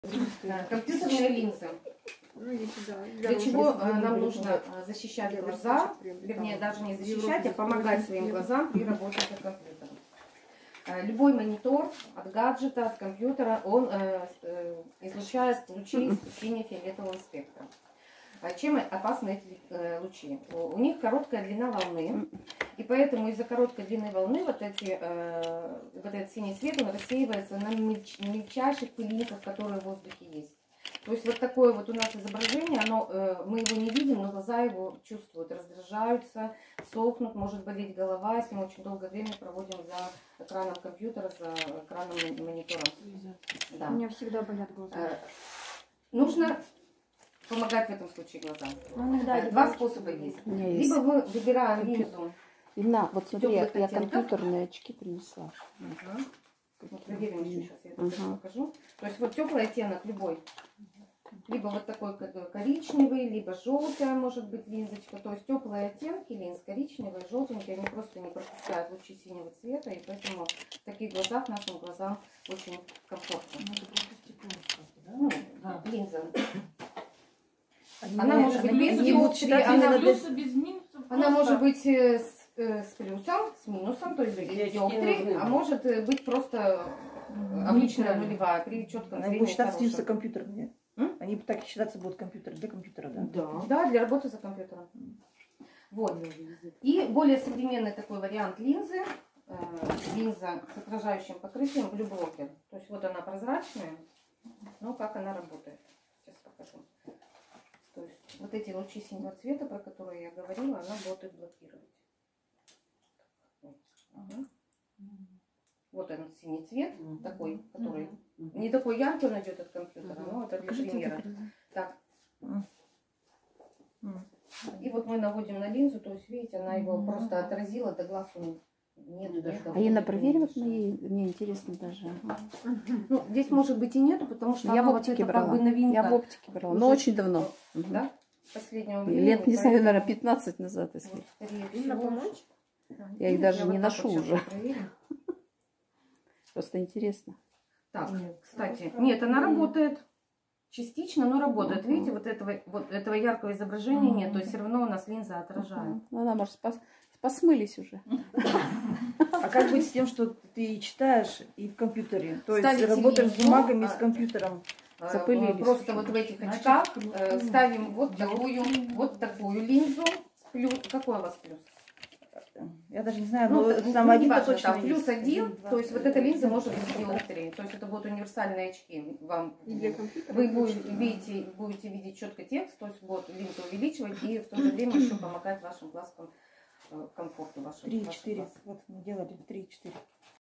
Компьютерные линзы. Для чего нам нужно защищать глаза, вернее, даже не защищать, а помогать своим глазам при работе с компьютером. Любой монитор от гаджета, от компьютера, он излучает лучи сине-фиолетового спектра. Чем опасны эти лучи? У них короткая длина волны, и поэтому из-за короткой длины волны вот этот синий свет, он рассеивается на мельчайших пылинках, которые в воздухе есть. То есть вот такое вот у нас изображение, мы его не видим, но глаза его чувствуют, раздражаются, сохнут, может болеть голова, если мы очень долгое время проводим за экраном компьютера, за экраном монитора. Да. У меня всегда болят глаза. Нужно помогать в этом случае глазам. Два способа есть. Либо мы выбираем линзу. Инна, вот смотри, я компьютерные очки принесла. Проверим еще сейчас, я это покажу. То есть вот теплый оттенок любой. Либо вот такой коричневый, либо желтая может быть линзочка. То есть теплые оттенки линз, коричневые, желтенькие, они просто не пропускают лучи синего цвета. И поэтому в таких глазах нашим глазам очень комфортно. Линза. Она может быть без диоптрии, она может быть с плюсом, с минусом, то есть без диоптрии, а может быть просто обычная нулевая при четком зрении. Они будут считаться чисто компьютерные. Они так считаться будут компьютеры для компьютера, да? Да, для работы за компьютером. Вот. И более современный такой вариант линзы, линза с отражающим покрытием блю-блокер. То есть вот она прозрачная, но как она работает. Сейчас покажу. То есть вот эти лучи синего цвета, про которые я говорила, она будет их блокировать. Вот он синий цвет, такой, который не такой яркий он идет от компьютера, но это для примера. Так. И вот мы наводим на линзу, то есть видите, она его просто отразила, до глаз он нет. А Инна, проверь вот мои, мне интересно даже. Ну, здесь может быть и нету, потому что я в оптике брала. Как бы новинка. Я в оптике брала, но очень давно. Да? Последнего времени. Лет, не знаю, наверное, 15 назад, если. Вот, я их даже не ношу вот уже. проверим. Просто интересно. Так, кстати, нет, она работает частично, но работает. Видите, вот этого яркого изображения нет, то есть все равно у нас линза отражает. Она, может, посмылись уже. А как быть с тем, что ты читаешь и в компьютере? То есть ставите работаешь линзу, с бумагами, с компьютером. Запылились. Просто вот в этих очках ставим вот такую линзу. Какой у вас плюс? Я даже не знаю, но самый один важно, точно там, плюс один, то есть вот эта линза может быть с диоптрией. То есть это будут универсальные очки. Вы будете видеть четко текст, то есть будет линза увеличивать и в то же время еще помогать вашим глазкам комфорту ваших глаз. 3-4. Вот мы делали 3-4.